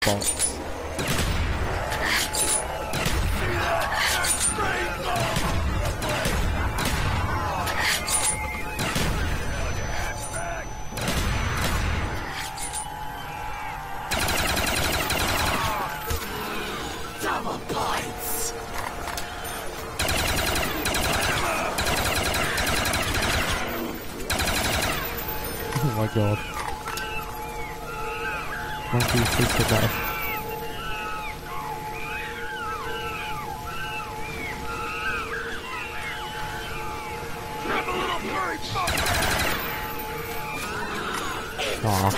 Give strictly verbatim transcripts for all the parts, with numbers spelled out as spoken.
box. Double points. Oh my god. Monkey is to death. Aww.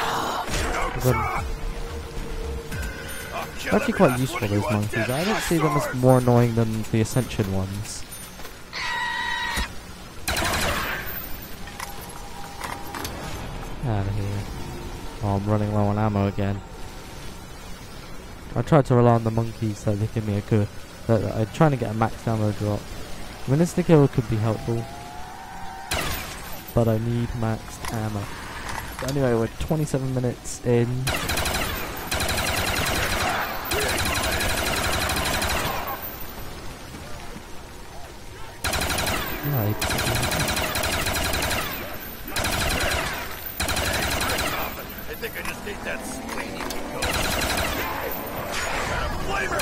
They're actually quite useful, those monkeys. I don't see them as more annoying than the Ascension ones. Out of here. Oh, I'm running low on ammo again. I tried to rely on the monkeys so they give me a good... Uh, I'm trying to get a max ammo drop. Minister kill could be helpful, but I need maxed ammo. But anyway, we're twenty-seven minutes in. Right. I think I just ate that swing you can go. Got a flavor.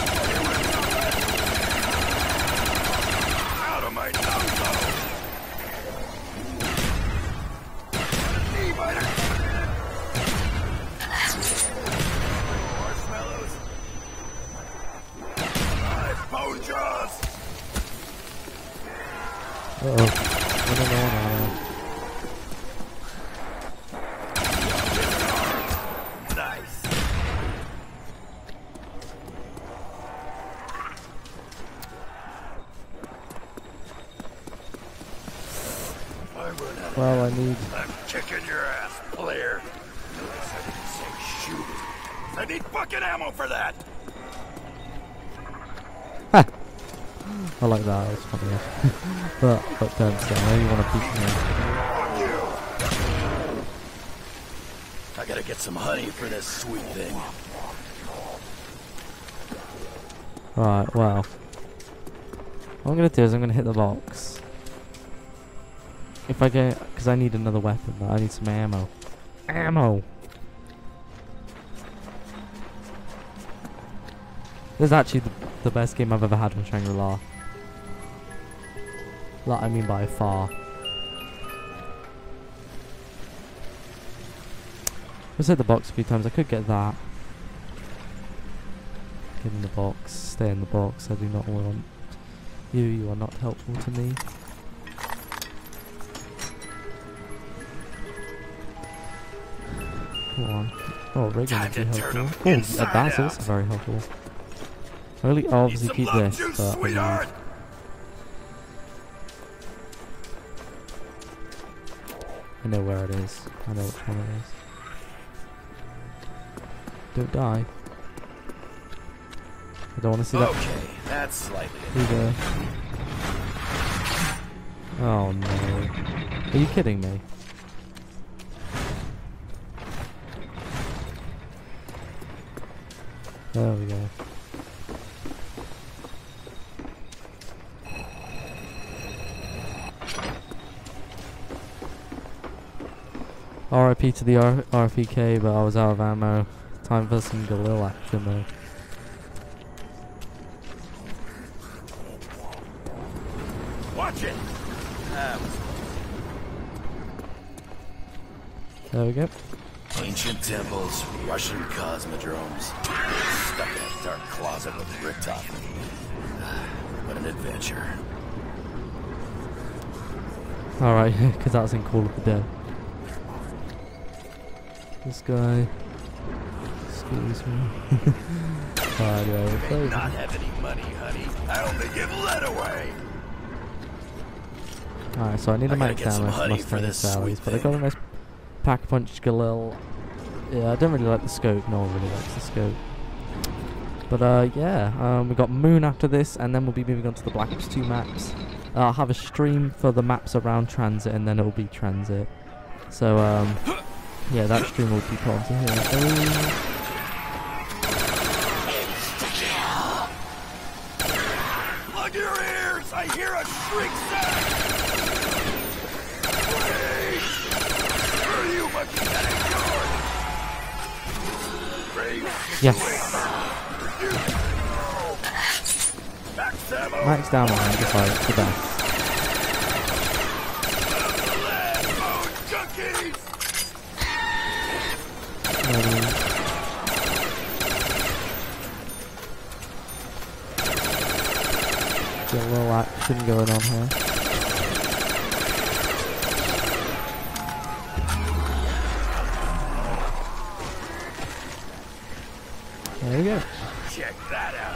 Out of my nose, though. Knee biter. Marshmallows. Five bone jaws. Uh oh. What are going on? Nice. Well, I need... I'm kicking your ass, player. Notice I didn't say shoot. I need fucking ammo for that. I like that, it's funny. but, but don't say, I know you want to beat me. Fuck you. I gotta get some honey for this sweet thing. Right, well. What I'm going to do is I'm going to hit the box. If I get... Because I need another weapon, but I need some ammo. Ammo! This is actually the, the best game I've ever had from Shangri-La. Like, I mean by far. I've hit the box a few times. I could get that. Get in the box. Stay in the box. I do not want you. You are not helpful to me. Come on. Oh, Reagan would be helpful. Oh, uh, that's also very helpful. I really obviously keep this, juice, but I sweetheart. need... I know where it is. I know which one it is. Don't die. I don't want to see that. Okay, that's slightly. Here you go. Oh no. Are you kidding me? There we go. R I P to the R RPK, but I was out of ammo. Time for some Galil action though. Watch it. That was There we go. ancient temples, Russian cosmodromes, stuck in a dark closet with Richtofen. What an adventure. Alright, because that was in Call of the Dead. This guy. Excuse me. Alright, yeah, I may not have any money, honey. I only give lead away. Alright, so I need I a gotta max get some ammo for honey for Mustang this salaries, sweet but I got a nice pack punch Galil. Yeah, I don't really like the scope. No one really likes the scope. But uh, yeah, um, we got Moon after this, and then we'll be moving on to the Black Ops two maps. Uh, I'll have a stream for the maps around Transit, and then it'll be Transit. So um, yeah, that stream will be put onto here. Oh. I hear a shriek sound! Please! Where are you, monkey? That ain't yours! Yes. Max ammo! Max ammo, I'm just like the best. Maybe. Get a little action going on here. There we go. Check that out.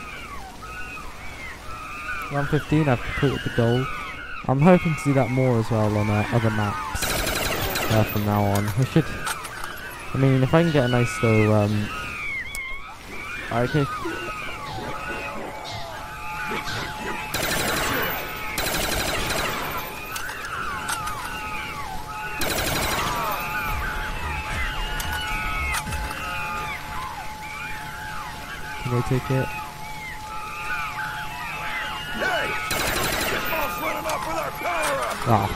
round fifteen, I've completed the goal. I'm hoping to do that more as well on uh, other maps uh, from now on. I should. I mean, if I can get a nice little. Um, okay. Can they take it? Hey! This ball's running off with our power up! Ah,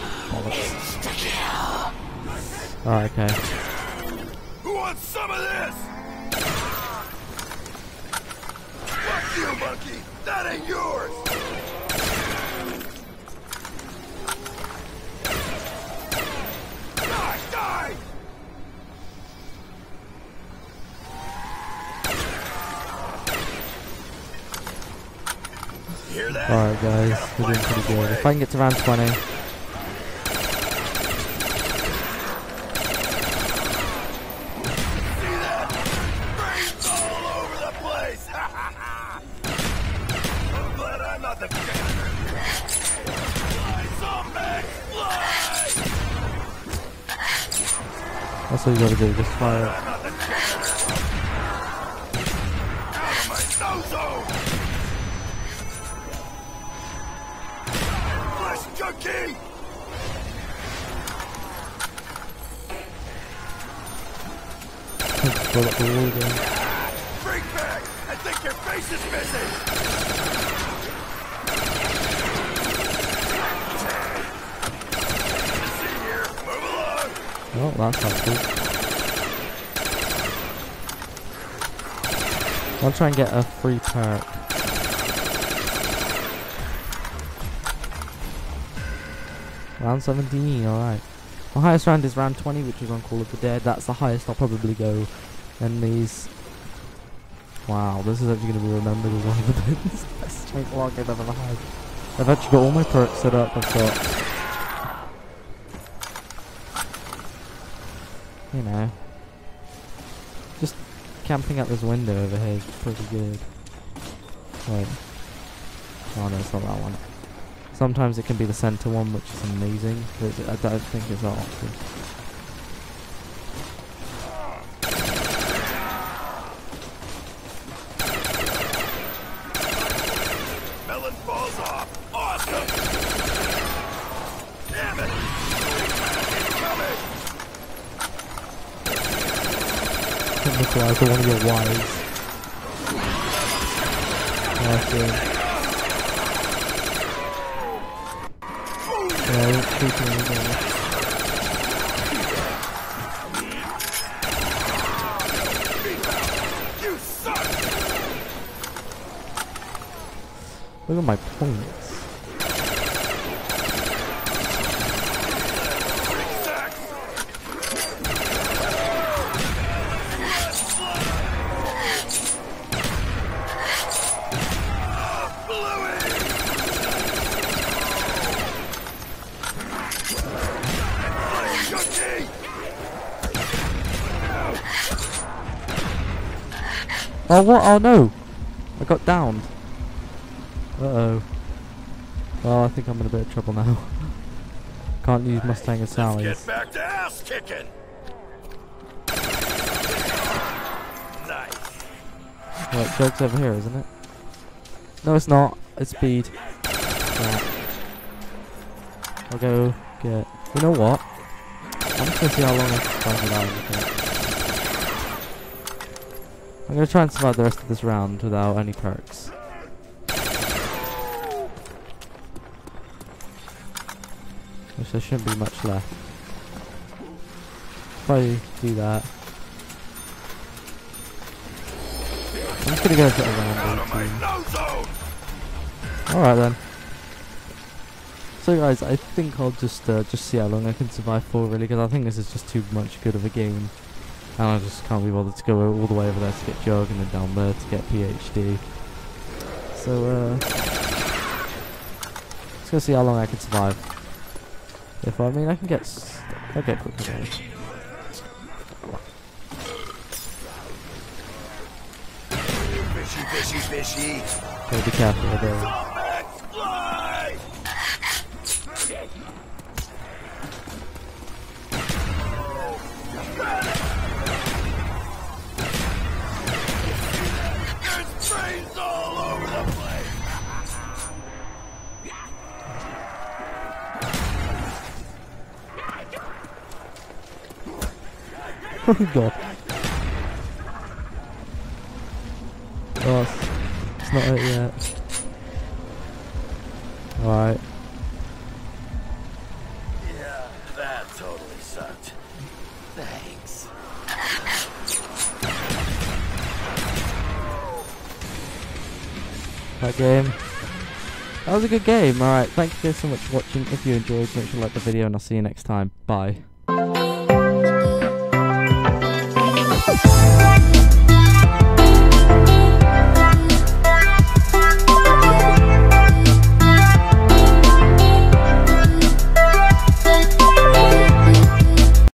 bollocks. Alright, okay. Who wants some of this? Fuck you, monkey! That ain't yours! Die! Die! Hear that? Alright guys, we're doing pretty good. If I can get to round twenty. See that? Brains all over the place! I'm glad I'm not the janitor. Fly, zombie! Fly! That's what you gotta do, just fire it. I'm not the janitor. Out of my no-zone! Flesh junkie! Bullet for wall again. Freak bag! I think your face is missing! See here, move along! Oh, that's helpful. I'll try and get a free perk. Round seventeen, alright. My highest round is round twenty, which was on Call of the Dead. That's the highest I'll probably go in these. Wow, this is actually going to be remembered as one of the best strength log I've ever had. I've actually got all my perks set up. I've got, you know, just camping out this window over here is pretty good. Wait. Oh no, it's not that one. Sometimes it can be the center one, which is amazing, but I don't think it's that often. Melon falls off. Awesome! Damn it! Incoming! Nikolai for one of your wives. Awesome. Yeah, it's creeping in there. You suck! Look at my points. Oh what? Oh no! I got downed. Uh oh. Well, I think I'm in a bit of trouble now. Can't use Mustang and Sally's. Let's get back to ass kicking. Nice. Right, joke's over here, isn't it? No, it's not. It's speed. Yeah. I'll go get. You know what? I'm just gonna see how long I can survive without anything. I'm gonna try and survive the rest of this round without any perks. which there shouldn't be much left. If I do that, I'm just gonna go for around eighteen. Alright then. So guys, I think I'll just uh, just see how long I can survive for, really, because I think this is just too much good of a game. And I just can't be bothered to go all the way over there to get Jug and then down there to get P H D. So, uh... let's go see how long I can survive. If I mean, I can get... S I'll get quick again. Fishy, fishy, fishy. Gotta be careful with those. Oh god. Oh, it's, it's not it yet. Alright. Yeah, that totally sucked. Thanks. That game. That was a good game. Alright, thank you guys so much for watching. If you enjoyed, make sure to like the video and I'll see you next time. Bye.